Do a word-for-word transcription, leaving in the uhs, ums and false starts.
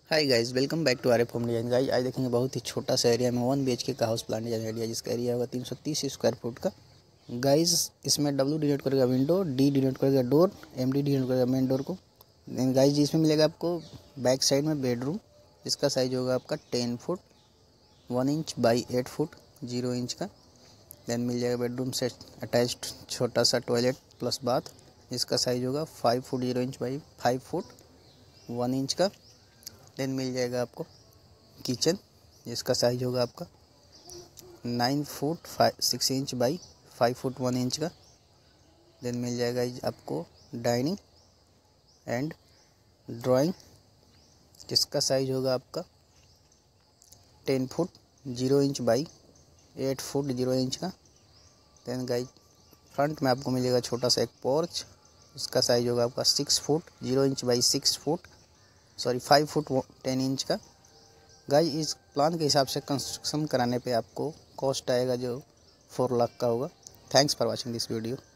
Hi guys, welcome back to R F home design. Guys आज देखेंगे बहुत ही छोटा सा एरिया में वन बी एच के का हाउस प्लान डिजाइन एरिया, जिसका एरिया होगा तीन सौ तीस स्क्वायर फुट का। गाइस इसमें डब्ल्यू डिनोट करेगा विंडो, डी डिनोट करेगा डोर, एम डी डिनोट करेगा मेन डोर को। गाइस इसमें मिलेगा आपको बैक साइड में बेडरूम, जिसका साइज होगा आपका ten foot one inch by eight foot zero inch का। देन मिल जाएगा बेडरूम से अटैच्ड छोटा सा टॉयलेट प्लस बाथ, जिसका साइज होगा five foot zero inch by five foot one inch का। देन मिल जाएगा आपको किचन, जिसका साइज होगा आपका nine foot five six inch by five foot one inch का। देन मिल जाएगा आपको डाइनिंग एंड ड्राइंग, जिसका साइज होगा आपका ten foot zero inch by eight foot zero inch का। देन गाइज फ्रंट में आपको मिलेगा छोटा सा एक पोर्च, इसका साइज होगा आपका six foot zero inch by six foot sorry five foot ten inch का। गाइस इस प्लान के हिसाब से कंस्ट्रक्शन कराने पे आपको कॉस्ट आएगा जो फोर लाख का होगा। Thanks for watching this video.